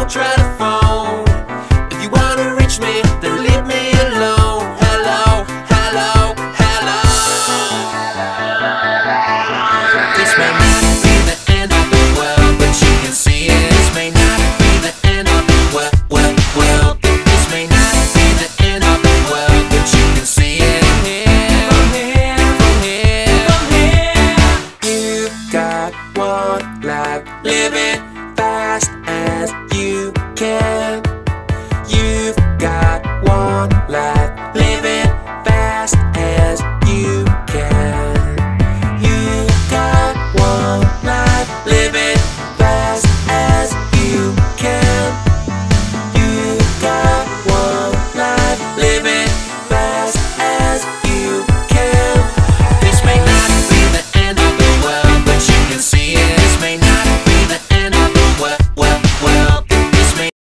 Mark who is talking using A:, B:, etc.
A: try to phone. If you wanna reach me, then leave me alone. Hello, hello, hello. This may not be the end of the world, but you can see it. This may not be the end of the world. This may not be the end of the world, but you can see it. From here. You've got one life, live it.